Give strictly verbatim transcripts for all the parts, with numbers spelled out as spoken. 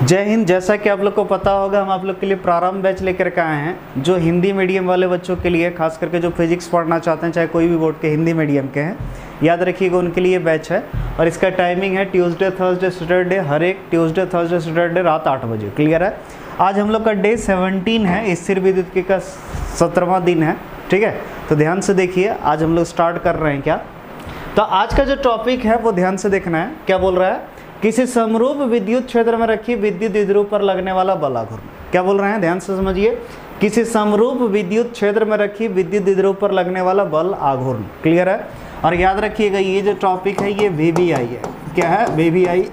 जय हिंद। जैसा कि आप लोग को पता होगा, हम आप लोग के लिए प्रारंभ बैच लेकर के आए हैं जो हिंदी मीडियम वाले बच्चों के लिए, खास करके जो फिजिक्स पढ़ना चाहते हैं, चाहे कोई भी बोर्ड के हिंदी मीडियम के हैं, याद रखिएगा उनके लिए बैच है। और इसका टाइमिंग है ट्यूसडे थर्सडे सैटरडे, हर एक ट्यूसडे थर्सडे सैटरडे रात आठ बजे। क्लियर है। आज हम लोग का डे सेवनटीन है, स्थिर विद्युत का सत्रहवां दिन है। ठीक है, तो ध्यान से देखिए, आज हम लोग स्टार्ट कर रहे हैं क्या। तो आज का जो टॉपिक है वो ध्यान से देखना है। क्या बोल रहा है? किसी समरूप विद्युत क्षेत्र में रखी विद्युत द्विध्रुव पर लगने वाला बल आघूर्ण। क्या बोल रहे हैं? ध्यान से समझिए। किसी समरूप विद्युत क्षेत्र में रखी विद्युत द्विध्रुव पर लगने वाला बल आघूर्ण। क्लियर है। और याद रखिएगा, ये जो टॉपिक है ये वी बी आई है। क्या है? वी बी आई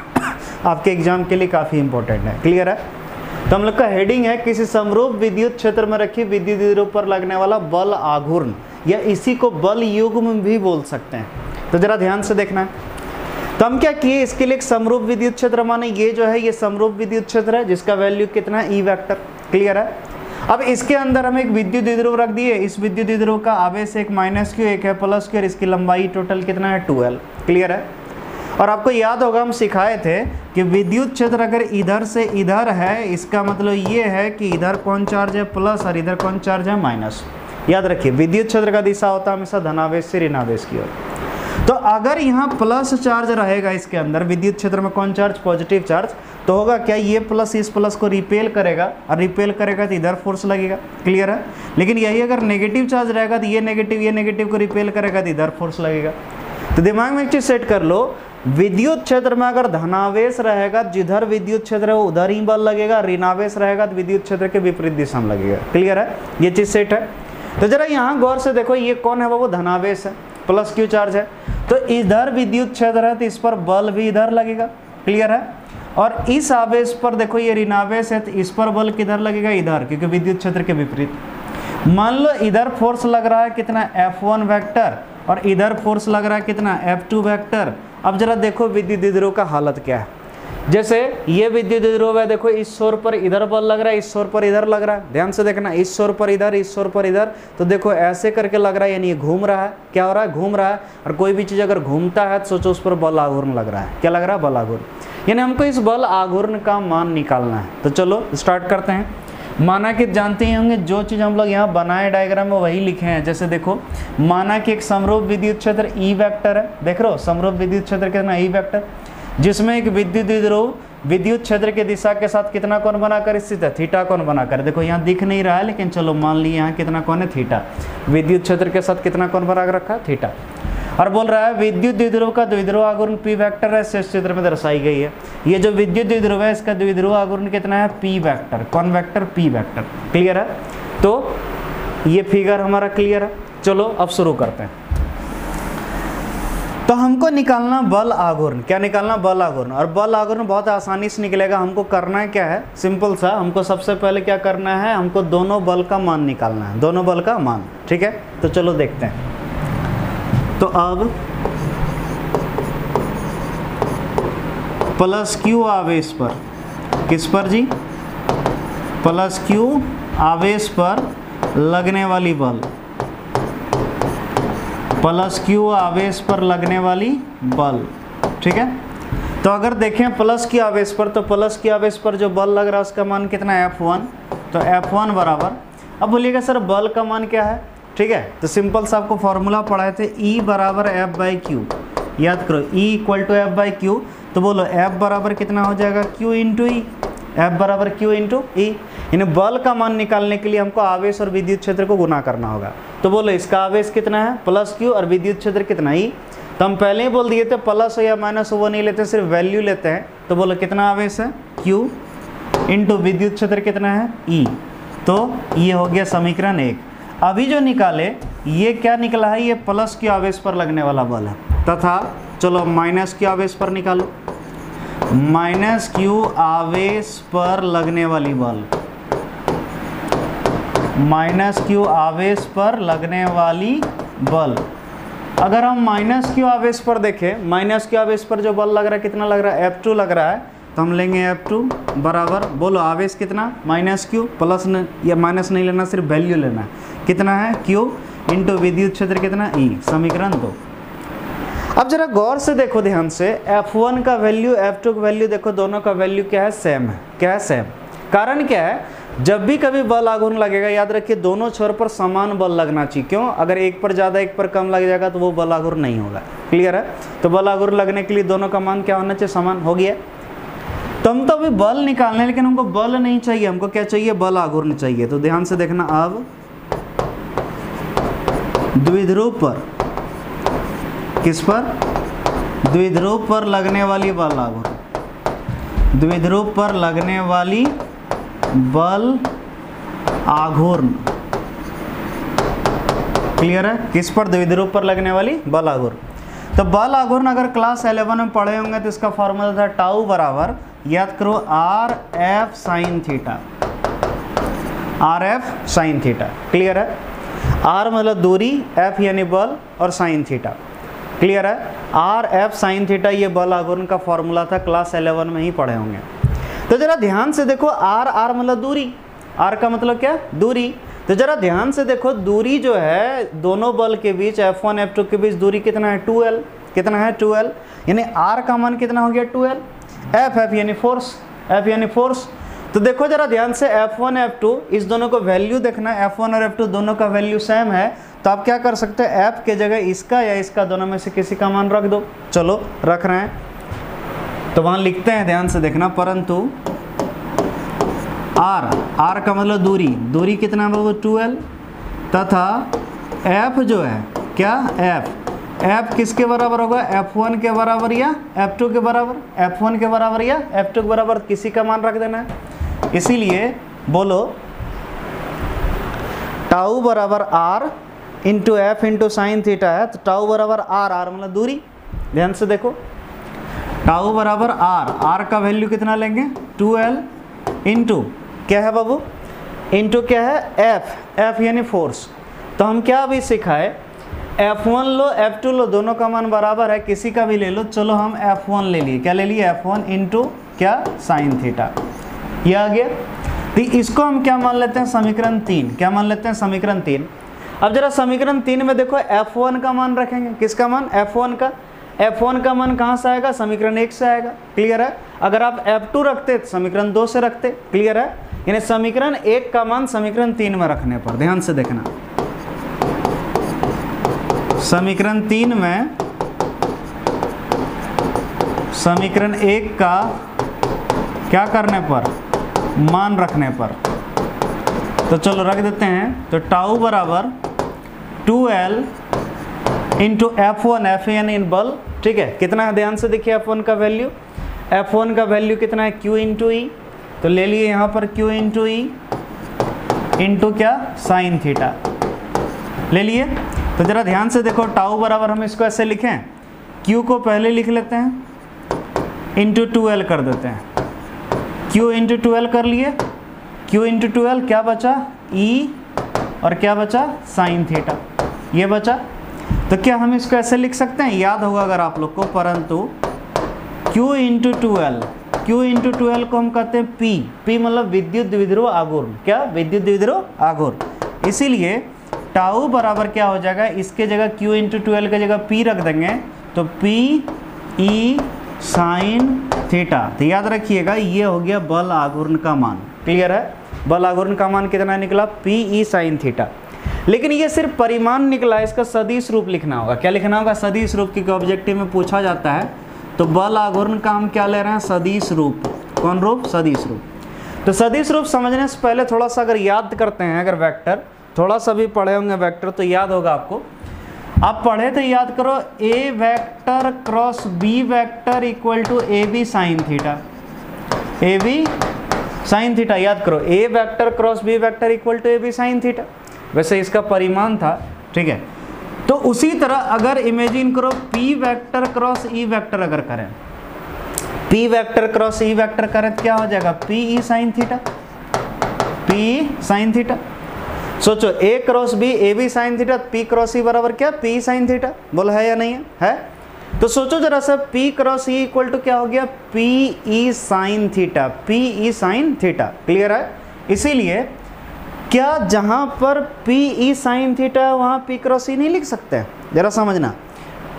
आपके एग्जाम के लिए काफ़ी इंपॉर्टेंट है। क्लियर है। तो हम लोग का हेडिंग है किसी समरूप विद्युत क्षेत्र में रखी विद्युत द्विध्रुव पर लगने वाला बल आघूर्ण, या इसी को बल युग्म भी बोल सकते हैं। तो जरा ध्यान से देखना है। तो हम क्या किए, इसके लिए एक समरूप विद्युत क्षेत्र, माने ये जो है ये समरूप विद्युत क्षेत्र है जिसका वैल्यू कितना है, ई वेक्टर। क्लियर है। अब इसके अंदर हम एक विद्युत द्विध्रुव रख दिए। इस विद्युत द्विध्रुव का आवेश एक माइनस क्यू, एक है प्लस क्यू, और इसकी लंबाई टोटल कितना है, ट्वेल्व। क्लियर है। और आपको याद होगा हम सिखाए थे कि विद्युत क्षेत्र अगर इधर से इधर है, इसका मतलब ये है कि इधर कौन चार्ज है, प्लस, और इधर कौन चार्ज है, माइनस। याद रखिए, विद्युत क्षेत्र का दिशा होता है हमेशा धनावेश से ऋणावेश की ओर। तो अगर यहाँ प्लस चार्ज रहेगा, इसके अंदर विद्युत क्षेत्र में कौन चार्ज, पॉजिटिव चार्ज, तो होगा क्या, ये प्लस इस प्लस को रिपेल करेगा, और रिपेल करेगा तो इधर फोर्स लगेगा। क्लियर है। लेकिन यही अगर नेगेटिव चार्ज रहेगा तो ये नेगेटिव ये नेगेटिव को रिपेल करेगा तो इधर फोर्स लगेगा। तो दिमाग में एक चीज सेट कर लो, विद्युत क्षेत्र में अगर धनावेश रहेगा, जिधर विद्युत क्षेत्र है उधर ही बल लगेगा, ऋणावेश रहेगा तो विद्युत क्षेत्र के विपरीत दिशा में लगेगा। क्लियर है, ये चीज सेट है। तो जरा यहाँ गौर से देखो, ये कौन है, वो धनावेश है, प्लस क्यू चार्ज है। तो इधर विद्युत क्षेत्र है तो इस पर बल भी इधर लगेगा। क्लियर है। और इस आवेश पर देखो ये ऋणावेश है तो इस पर बल किधर लगेगा, इधर, क्योंकि विद्युत क्षेत्र के विपरीत। मान लो इधर फोर्स लग रहा है कितना, एफ वन वेक्टर, और इधर फोर्स लग रहा है कितना, एफ टू वेक्टर। अब जरा देखो विद्युत द्विध्रुव का हालत क्या है। जैसे ये विद्युत द्विध्रुव है, देखो इस छोर पर इधर बल लग रहा है, इस छोर पर इधर लग रहा है। ध्यान से देखना, इस छोर पर इधर, इस छोर पर इधर, तो देखो ऐसे करके लग रहा है, यानी ये घूम रहा है। क्या हो रहा है, घूम रहा है। और कोई भी चीज़ अगर घूमता है तो सोचो उस पर बल आघूर्ण लग रहा है। क्या लग रहा है, बल आघूर्ण। यानी हमको इस बल आघूर्ण का मान निकालना है। तो चलो स्टार्ट करते हैं। माना कि जानते ही होंगे, जो चीज़ हम लोग यहाँ बनाए डायग्राम में वही लिखे हैं। जैसे देखो, माना कि एक समरूप विद्युत क्षेत्र ई वेक्टर है, देख रहे हो समरूप विद्युत क्षेत्र कितना, ई वेक्टर, जिसमें एक विद्युत द्विध्रुव विद्युत क्षेत्र की दिशा के साथ कितना कोण बनाकर स्थित है, थीटा कोण बनाकर। देखो यहाँ दिख नहीं रहा है, लेकिन चलो मान ली यहाँ कितना कोण है, थीटा। विद्युत क्षेत्र के साथ कितना कोण बनाकर रखा है, थीटा। और बोल रहा है विद्युत द्विध्रुव का द्विध्रुव आघूर्ण पी वेक्टर है, शेष चित्र में दर्शाई गई है। ये जो विद्युत द्विध्रुव है इसका द्विध्रुव आघूर्ण कितना है, पी वेक्टर। कौन वेक्टर, पी वेक्टर। क्लियर है। तो ये फिगर हमारा क्लियर है। चलो अब शुरू करते हैं। तो हमको निकालना बल आघूर्ण। क्या निकालना, बल आघूर्ण। और बल आघूर्ण बहुत आसानी से निकलेगा। हमको करना है क्या है, सिंपल सा, हमको सबसे पहले क्या करना है, हमको दोनों बल का मान निकालना है, दोनों बल का मान। ठीक है, तो चलो देखते हैं। तो अब प्लस क्यू आवेश पर, किस पर जी, प्लस क्यू आवेश पर लगने वाली बल, प्लस क्यू आवेश पर लगने वाली बल। ठीक है। तो अगर देखें प्लस क्यू आवेश पर, तो प्लस क्यू आवेश पर जो बल लग रहा है उसका मान कितना है, एफ वन। तो एफ वन बराबर, अब बोलिएगा सर बल का मान क्या है। ठीक है, तो सिंपल सा आपको फॉर्मूला पढ़ाए थे, ई बराबर एफ बाई क्यू। याद करो, E equal to F by Q. तो बोलो एफ बराबर कितना हो जाएगा, क्यू इंटू ई। एफ बराबर क्यू इंटू ई। यानी बल का मान निकालने के लिए हमको आवेश और विद्युत क्षेत्र को गुना करना होगा। तो बोलो इसका आवेश कितना है, प्लस क्यू, और विद्युत क्षेत्र कितना, ई। तो हम पहले ही बोल दिए थे प्लस हो या माइनस हो वो नहीं लेते, सिर्फ वैल्यू लेते हैं। तो बोलो कितना आवेश है, क्यू, इंटू विद्युत क्षेत्र कितना है, ई। तो ये हो गया समीकरण एक। अभी जो निकाले ये क्या निकला है, ये प्लस क्यू आवेश पर लगने वाला बल है, तथा चलो माइनस क्यू आवेश पर निकालो, माइनस क्यू आवेश पर लगने वाली बल, माइनस क्यू आवेश पर लगने वाली बल। अगर हम माइनस क्यू आवेश पर देखें, माइनस क्यू आवेश पर जो बल लग रहा है कितना लग रहा है, एफ टू लग रहा है। तो हम लेंगे एफ टू बराबर, बोलो आवेश कितना, माइनस क्यू, प्लस न या माइनस नहीं लेना, सिर्फ वैल्यू लेना है, कितना है, क्यू, इंटू विद्युत क्षेत्र कितना, ई। समीकरण दो। अब जरा गौर से देखो ध्यान से, एफ वन का वैल्यू एफ टू का वैल्यू देखो, दोनों का वैल्यू क्या है, सेम है। क्या है, सेम। कारण क्या है, जब भी कभी बल आघूर्ण लगेगा याद रखिए दोनों छोर पर समान बल लगना चाहिए। क्यों, अगर एक पर ज़्यादा एक पर कम लग जाएगा तो वो बल आघूर्ण नहीं होगा। क्लियर है। तो बल आघूर्ण लगने के लिए दोनों का मान क्या होना चाहिए, समान। हो गया। तो हम तो अभी बल निकालने हैं, लेकिन हमको बल नहीं चाहिए, हमको क्या चाहिए, बल आघूर्ण चाहिए। तो ध्यान से देखना, अब द्विध्रुव पर, किस पर, द्विध्रुव पर लगने वाली बल आघूर्ण, द्विध्रुव पर लगने वाली बल आघूर्ण। क्लियर है। किस पर, द्विध्रुव पर लगने वाली बल आघूर्ण। तो बल आघूर्ण अगर क्लास इलेवन में पढ़े होंगे तो इसका फॉर्मूला था टाउ बराबर, याद करो, R F sine theta, R F sine theta. Clear है। आर मतलब दूरी, एफ यानी बल, और साइन थीटा। क्लियर है। आर एफ साइन थीटा ये बल आघूर्ण का फॉर्मूला था, क्लास इलेवन में ही पढ़े होंगे। तो जरा ध्यान से देखो, आर, आर मतलब दूरी, आर का मतलब क्या, दूरी। तो जरा ध्यान से देखो, दूरी जो है दोनों बल के बीच, एफ वन एफ टू के बीच दूरी कितना है, टू एल। कितना है, टू एल। यानी आर का मान कितना हो गया, टू एल। एफ, एफ यानी फोर्स, एफ यानी फोर्स। तो देखो जरा ध्यान से, एफ वन एफ टू, इस दोनों को वैल्यू देखना, एफ वन और एफ टू दोनों का वैल्यू सेम है। तो आप क्या कर सकते हैं, एफ के जगह इसका या इसका, दोनों में से किसी का मान रख दो। चलो रख रहे हैं। तो वहां लिखते हैं, ध्यान से देखना, परंतु आर, आर का मतलब दूरी, दूरी कितना है वो, टू एल, तथा एफ जो है क्या, एफ, एफ किसके बराबर होगा, एफ वन के बराबर या एफ टू के बराबर, एफ वन के बराबर या एफ टू के बराबर, किसी का मान रख देना है। इसीलिए बोलो टाउ बराबर R into F into sine theta है। तो टाउ बराबर आर, आर मतलब दूरी। ध्यान से देखो, टाउ बराबर आर, आर का वैल्यू कितना लेंगे, टू एल, इंटू क्या है बाबू, इंटू क्या है, एफ, एफ यानी फोर्स। तो हम क्या अभी सिखाए, एफ वन लो एफ टू लो, दोनों का मान बराबर है, किसी का भी ले लो। चलो हम एफ वन ले लिए, क्या ले लिए, एफ वन इंटू क्या, साइन थीटा। ये आ गया। तो इसको हम क्या मान लेते हैं, समीकरण तीन। क्या मान लेते हैं, समीकरण तीन। अब जरा समीकरण तीन में देखो, एफ वन का मान रखेंगे, किसका मान, एफ वन का। एफ वन का मान कहाँ से आएगा, समीकरण एक से आएगा। क्लियर है। अगर आप एफ टू रखते तो समीकरण दो से रखते। क्लियर है। यानी समीकरण एक का मान समीकरण तीन में रखने पर, ध्यान से देखना, समीकरण तीन में समीकरण एक का क्या करने पर, मान रखने पर। तो चलो रख देते हैं। तो टाउ बराबर two L into F one, F यानी इन बल। ठीक है। कितना है, ध्यान से देखिए, एफ वन का वैल्यू, एफ वन का वैल्यू कितना है, क्यू इंटू ई। तो ले लिए यहाँ पर क्यू इंटू ई इंटू क्या, साइन थीटा ले लिए। तो जरा ध्यान से देखो, टाउ बराबर हम इसको ऐसे लिखें, क्यू को पहले लिख लेते हैं, इंटू टू एल कर देते हैं। क्यू इंटू टू एल कर लिए, क्यू इंटू टू एल क्या बचा, ई, और क्या बचा, साइन थीटा, ये बचा। तो क्या हम इसको ऐसे लिख सकते हैं, याद होगा अगर आप लोग को, परंतु Q into two L, Q into two L को हम कहते हैं P, P मतलब विद्युत द्विध्रुव आघूर्ण। क्या, विद्युत द्विध्रुव आघूर्ण। इसीलिए टाउ बराबर क्या हो जाएगा, इसके जगह Q इंटू टू एल की जगह P रख देंगे, तो P E साइन थीटा। तो याद रखिएगा, ये हो गया बल आघूर्ण का मान। क्लियर है। बल आघूर्ण का मान कितना निकला, P E साइन थीटा। लेकिन ये सिर्फ परिमाण निकला, इसका सदिश रूप लिखना होगा। क्या लिखना होगा, सदिश रूप, क्योंकि ऑब्जेक्टिव में पूछा जाता है। तो बल आघूर्ण का हम क्या ले रहे हैं, सदिश रूप। कौन रूप, सदिश रूप। तो सदिश रूप समझने से पहले थोड़ा सा अगर याद करते हैं, अगर वेक्टर थोड़ा सा भी पढ़े होंगे वेक्टर, तो याद होगा आपको। आप पढ़े तो याद करो, A vector cross B vector equal to A B sine theta, A B sine theta. याद करो, A vector cross B vector equal to A B sine theta. वैसे इसका परिमाण था। ठीक है। तो उसी तरह अगर इमेजिन करो, P vector cross E vector अगर करें, P vector cross E vector करें तो क्या हो जाएगा, P E sine theta, P sine theta. सोचो, A cross B, A B sine theta, P cross E बराबर क्या, P साइन थीटा। बोला है या नहीं है, है? तो सोचो जरा सा, P cross E equal to क्या हो गया, P E sine theta, P E sine theta. Clear है। इसीलिए क्या जहां पर P E साइन थीटा है वहां P क्रॉस E नहीं लिख सकते हैं, जरा समझना।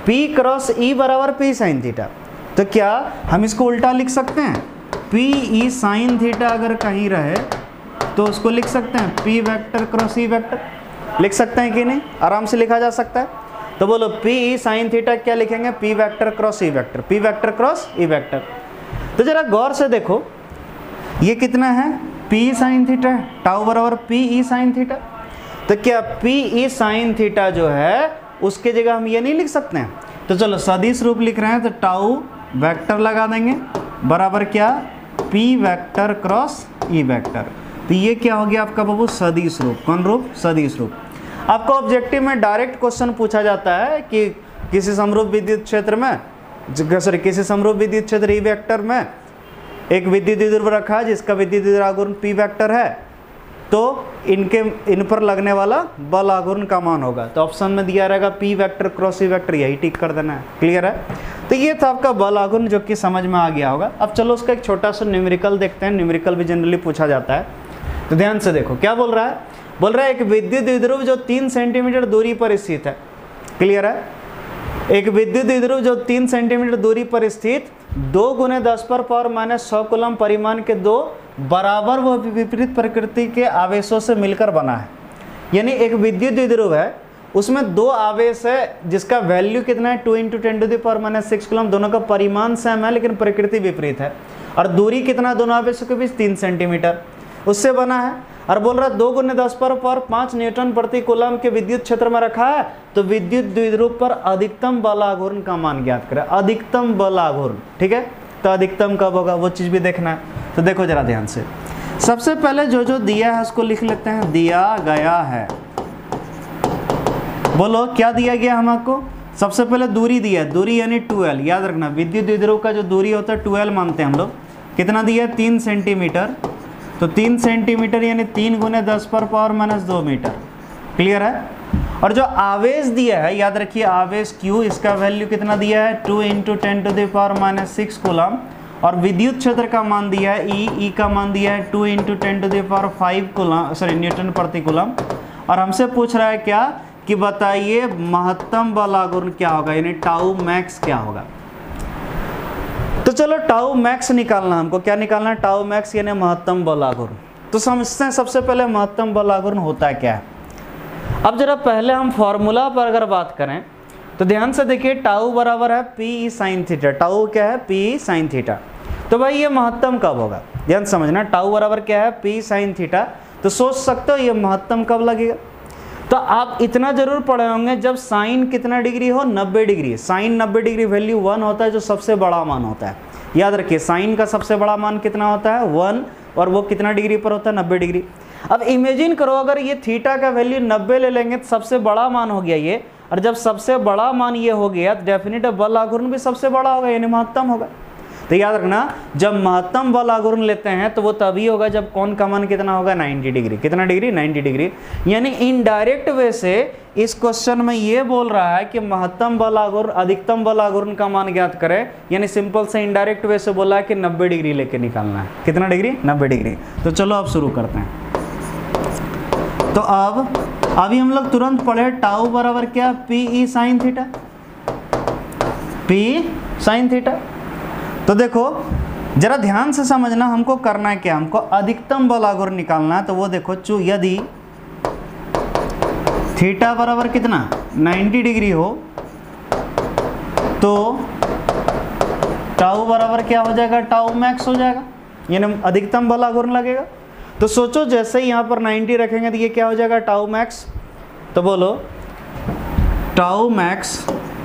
P क्रॉस ई बराबर P साइन थीटा। तो क्या हम इसको उल्टा लिख सकते हैं? P ई साइन थीटा अगर कहीं रहे तो उसको लिख सकते हैं P vector cross E vector, लिख सकते हैं कि नहीं? आराम से लिखा जा सकता है। तो बोलो P ई साइन थीटा क्या लिखेंगे? P vector cross E vector, P vector cross E vector. तो जरा गौर से देखो, ये कितना है? P साइन थीटा है, टाउ बराबर P ई साइन थीटा। तो क्या P ई साइन थीटा जो है उसके जगह हम ये नहीं लिख सकते हैं? तो चलो सदिश रूप लिख रहे हैं तो टाउ वेक्टर लगा देंगे बराबर क्या? P vector cross E vector. तो ये क्या हो गया आपका बाबू? सदिश रूप। कौन रूप? सदिश रूप। आपको ऑब्जेक्टिव में डायरेक्ट क्वेश्चन पूछा जाता है कि किसी समरूप विद्युत क्षेत्र में, सॉरी किसी समरूप विद्युत क्षेत्र ई वेक्टर में एक विद्युत द्विध्रुव रखा है जिसका विद्युत द्विध्रुव आघूर्ण P वेक्टर है, तो इनके इन पर लगने वाला बल आघूर्ण का मान होगा। तो ऑप्शन में दिया रहेगा P vector cross E vector, यही टिक कर देना है। क्लियर है? तो ये था आपका बल आघूर्ण जो कि समझ में आ गया होगा। अब चलो उसका एक छोटा सा न्यूमेरिकल देखते हैं। न्यूमेरिकल भी जनरली पूछा जाता है, तो ध्यान से देखो क्या बोल रहा है। बोल रहा है एक विद्युत द्विध्रुव जो तीन सेंटीमीटर दूरी पर स्थित है। क्लियर है? एक विद्युत द्विध्रुव जो तीन सेंटीमीटर दूरी पर स्थित दो गुने दस पर पावर माइनस सौ कूलम परिमाण के दो बराबर व विपरीत प्रकृति के आवेशों से मिलकर बना है। यानी एक विद्युत द्विध्रुव है, उसमें दो आवेश है जिसका वैल्यू कितना है? Two into ten to the power minus six coulomb. दोनों का परिमाण सेम है लेकिन प्रकृति विपरीत है। और दूरी कितना दोनों आवेशों के बीच? तीन सेंटीमीटर, उससे बना है। और बोल रहा है दो गुने दस पर पावर पाँच न्यूटन प्रति कूलम के विद्युत क्षेत्र में रखा है, तो विद्युत द्विध्रुव पर अधिकतम बल आघूर्ण का मान ज्ञात करें। अधिकतम बल आघूर्ण, ठीक है? तो अधिकतम कब होगा वो चीज भी देखना है। तो देखो जरा ध्यान से, सबसे पहले जो जो दिया है उसको लिख लेते हैं। दिया गया है, बोलो क्या दिया गया हमको? सबसे पहले दूरी दिया है, दूरी यानी ट्वेल्व। याद रखना विद्युत द्विध्रुव का जो दूरी होता है ट्वेल्व मानते हैं हम लोग। कितना दिया है? तीन सेंटीमीटर। तो तीन सेंटीमीटर यानी तीन गुने दस पर पावर माइनस दो मीटर। क्लियर है? और जो आवेश दिया है, याद रखिए आवेश Q, इसका वैल्यू कितना दिया है? Two into ten to the power minus six coulomb. और विद्युत क्षेत्र का मान दिया है E, E का मान दिया है two into ten to the power five coulomb, sorry newton प्रति कूलम। और हमसे पूछ रहा है क्या कि बताइए महत्तम बल आघूर्ण क्या होगा, यानी टाउ मैक्स क्या होगा। तो चलो टाउ मैक्स निकालना, हमको क्या निकालना है? टाउ मैक्स यानी महत्तम बल आघूर्ण। तो समझते हैं सबसे पहले महत्तम बल आघूर्ण होता है क्या है। अब जरा पहले हम फॉर्मूला पर अगर बात करें तो ध्यान से देखिए, टाउ बराबर है P E sine theta. Tau क्या है? P E sine theta. तो भाई ये महत्तम कब होगा? ध्यान समझना, टाउ बराबर क्या है? P sine theta. तो सोच सकते हो ये महत्तम कब लगेगा। तो आप इतना जरूर पढ़े होंगे, जब साइन कितना डिग्री हो? नब्बे डिग्री। साइन नब्बे डिग्री वैल्यू वन होता है, जो सबसे बड़ा मान होता है। याद रखिए साइन का सबसे बड़ा मान कितना होता है? वन। और वो कितना डिग्री पर होता है? नब्बे डिग्री। अब इमेजिन करो अगर ये थीटा का वैल्यू नब्बे ले लेंगे तो सबसे बड़ा मान हो गया ये। और जब सबसे बड़ा मान ये हो गया तो डेफिनेट बल आघूर्ण भी सबसे बड़ा होगा, यानी महत्तम होगा। तो याद रखना, जब महत्तम बल आघूर्ण लेते हैं तो वो तभी होगा जब कौन का मान कितना होगा? नब्बे डिग्री। कितना डिग्री? नब्बे डिग्री। यानी इनडायरेक्ट वे से इस क्वेश्चन में ये बोल रहा है कि महत्तम बल आघूर्ण अधिकतम बल आघूर्ण का मान ज्ञात करें। यानी सिंपल से इनडायरेक्ट वे से बोला है कि नब्बे डिग्री लेके निकालना है। कितना डिग्री? नब्बे डिग्री। तो चलो अब शुरू करते हैं। तो अब अभी हम लोग तुरंत पढ़े टाउ बराबर क्या? P E sine theta. P sine theta. तो देखो जरा ध्यान से समझना, हमको करना है क्या? हमको अधिकतम बल आघूर्ण निकालना है। तो वो देखो चू, यदि थीटा बराबर कितना? नब्बे डिग्री हो तो टाउ बराबर क्या हो जाएगा? टाउ मैक्स हो जाएगा, यानी अधिकतम बल आघूर्ण लगेगा। तो सोचो जैसे ही यहाँ पर नब्बे रखेंगे तो ये क्या हो जाएगा? Tau max. तो बोलो टाउ मैक्स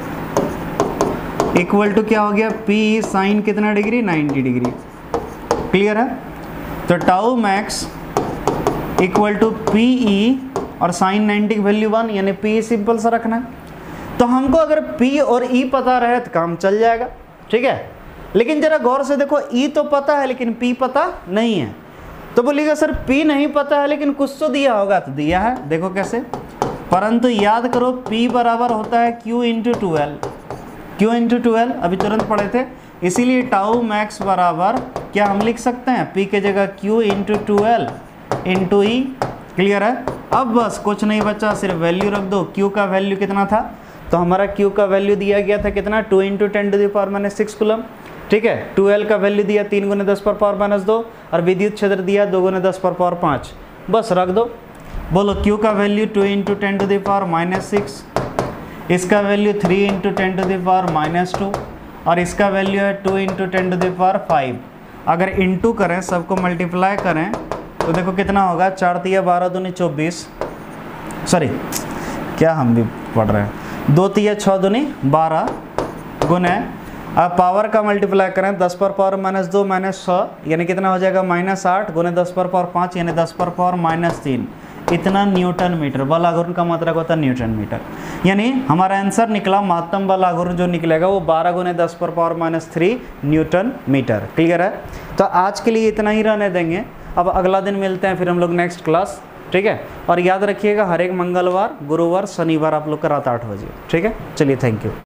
इक्वल टू क्या हो गया? P साइन कितना डिग्री? नब्बे डिग्री। क्लियर है? तो tau max equal to P E और साइन नब्बे की वैल्यू वन, यानी P सिंपल सा रखना है। तो हमको अगर P और E पता रहे तो काम चल जाएगा, ठीक है। लेकिन जरा गौर से देखो, E तो पता है लेकिन P पता नहीं है। तो बोलिएगा सर P नहीं पता है लेकिन कुछ तो दिया होगा। तो दिया है, देखो कैसे। परंतु याद करो P बराबर होता है Q into twelve. Q into twelve अभी तुरंत पढ़े थे, इसीलिए टाउ मैक्स बराबर क्या हम लिख सकते हैं? P के जगह Q into twelve into E. Clear है? अब बस कुछ नहीं बचा, सिर्फ वैल्यू रख दो। Q का वैल्यू कितना था? तो हमारा Q का वैल्यू दिया गया था कितना, two into ten to the power minus six coulomb, ठीक है। टू एल का वैल्यू दिया तीन गुने दस पर पावर माइनस दो, और विद्युत क्षेत्र दिया दो गुने दस पर पावर पाँच, बस रख दो। बोलो Q का value two into ten to the power minus six, इसका value three into ten to the power minus two, और इसका वैल्यू है two into ten to the power five. अगर इंटू करें, सबको मल्टीप्लाई करें तो देखो कितना होगा, चार तिया बारह दूनी चौबीस, सॉरी क्या हम भी पढ़ रहे हैं, दो तिया छः दूनी बारह गुने, अब पावर का मल्टीप्लाई करें, दस पर पावर माइनस दो माइनस सौ यानी कितना हो जाएगा माइनस आठ गुने दस पर पावर पाँच यानी दस पर पावर माइनस तीन, इतना न्यूटन मीटर। बल आघूर्ण का मात्रक होता है न्यूटन मीटर। यानी हमारा आंसर निकला, महत्तम बल आघूर्ण जो निकलेगा वो बारह गुने दस पर power minus three newton metre. Clear है? तो आज के लिए इतना ही रहने देंगे, अब अगला दिन मिलते हैं फिर हम लोग नेक्स्ट क्लास, ठीक है। और याद रखिएगा हर एक मंगलवार, गुरुवार, शनिवार आप लोग का रात आठ बजे, ठीक है। चलिए, थैंक यू।